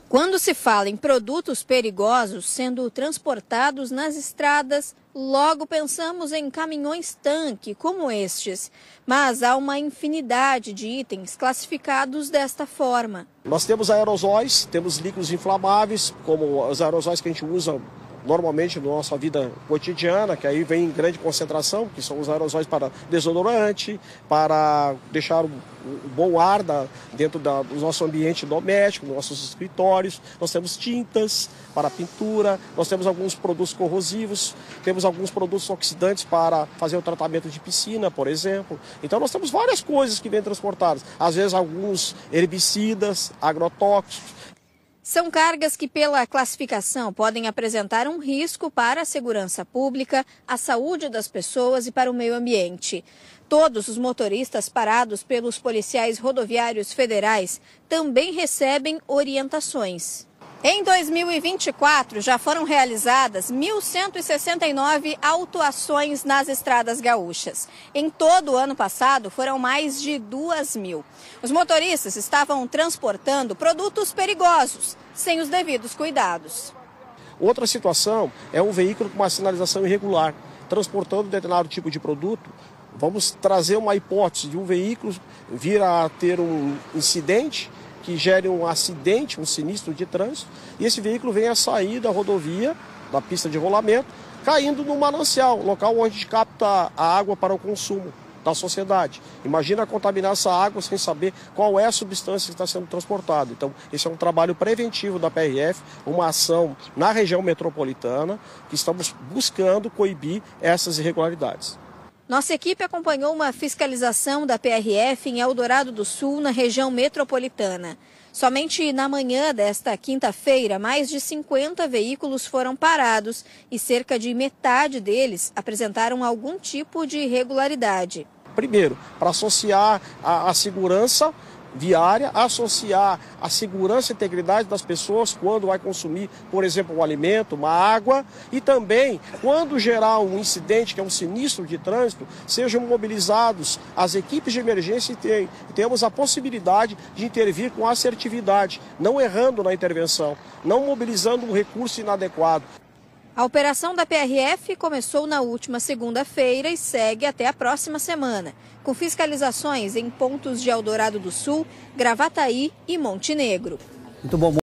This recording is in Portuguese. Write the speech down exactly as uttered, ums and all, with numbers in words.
Quando se fala em produtos perigosos sendo transportados nas estradas, logo pensamos em caminhões-tanque como estes. Mas há uma infinidade de itens classificados desta forma. Nós temos aerosóis, temos líquidos inflamáveis, como os aerosóis que a gente usa normalmente na nossa vida cotidiana, que aí vem em grande concentração, que são os aerosóis para desodorante, para deixar o, o bom ar da, dentro da, do nosso ambiente doméstico, dos nossos escritórios. Nós temos tintas para pintura, nós temos alguns produtos corrosivos, temos alguns produtos oxidantes para fazer o tratamento de piscina, por exemplo. Então nós temos várias coisas que vêm transportadas, às vezes alguns herbicidas, agrotóxicos. São cargas que, pela classificação, podem apresentar um risco para a segurança pública, a saúde das pessoas e para o meio ambiente. Todos os motoristas parados pelos policiais rodoviários federais também recebem orientações. Em dois mil e vinte e quatro, já foram realizadas mil cento e sessenta e nove autuações nas estradas gaúchas. Em todo o ano passado, foram mais de duas mil. Os motoristas estavam transportando produtos perigosos, sem os devidos cuidados. Outra situação é um veículo com uma sinalização irregular, transportando determinado tipo de produto. Vamos trazer uma hipótese de um veículo vir a ter um incidente que gere um acidente, um sinistro de trânsito, e esse veículo vem a sair da rodovia, da pista de rolamento, caindo no manancial, local onde capta a água para o consumo da sociedade. Imagina contaminar essa água sem saber qual é a substância que está sendo transportada. Então, esse é um trabalho preventivo da P R F, uma ação na região metropolitana, que estamos buscando coibir essas irregularidades. Nossa equipe acompanhou uma fiscalização da P R F em Eldorado do Sul, na região metropolitana. Somente na manhã desta quinta-feira, mais de cinquenta veículos foram parados e cerca de metade deles apresentaram algum tipo de irregularidade. Primeiro, para associar a, a segurança viária, associar a segurança e integridade das pessoas quando vai consumir, por exemplo, um alimento, uma água, e também quando gerar um incidente, que é um sinistro de trânsito, sejam mobilizados as equipes de emergência e temos a possibilidade de intervir com assertividade, não errando na intervenção, não mobilizando um recurso inadequado. A operação da P R F começou na última segunda-feira e segue até a próxima semana, com fiscalizações em pontos de Eldorado do Sul, Gravataí e Montenegro. Muito bom.